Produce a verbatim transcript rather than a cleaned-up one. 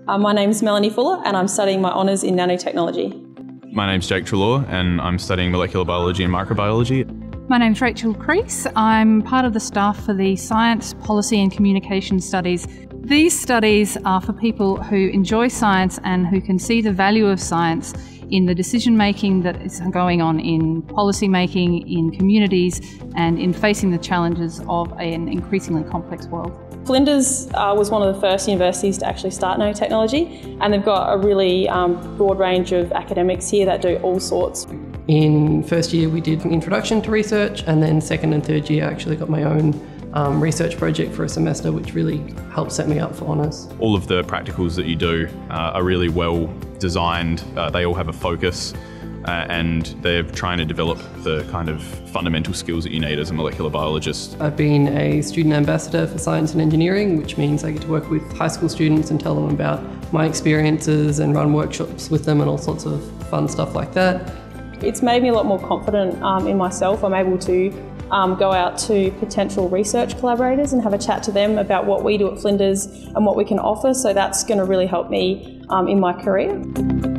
Uh, my name's Melanie Fuller and I'm studying my honours in nanotechnology. My name's Jake Trelaw and I'm studying molecular biology and microbiology. My name's Rachel Crees. I'm part of the staff for the Science, Policy and Communication Studies. These studies are for people who enjoy science and who can see the value of science in the decision making that is going on in policy making, in communities, and in facing the challenges of an increasingly complex world. Flinders uh, was one of the first universities to actually start nanotechnology, and they've got a really um, broad range of academics here that do all sorts. In first year we did an introduction to research, and then second and third year I actually got my own um, research project for a semester, which really helped set me up for honours. All of the practicals that you do uh, are really well designed. Uh, they all have a focus uh, and they're trying to develop the kind of fundamental skills that you need as a molecular biologist. I've been a student ambassador for science and engineering, which means I get to work with high school students and tell them about my experiences and run workshops with them and all sorts of fun stuff like that. It's made me a lot more confident um, in myself. I'm able to um, go out to potential research collaborators and have a chat to them about what we do at Flinders and what we can offer, so that's going to really help me um, in my career.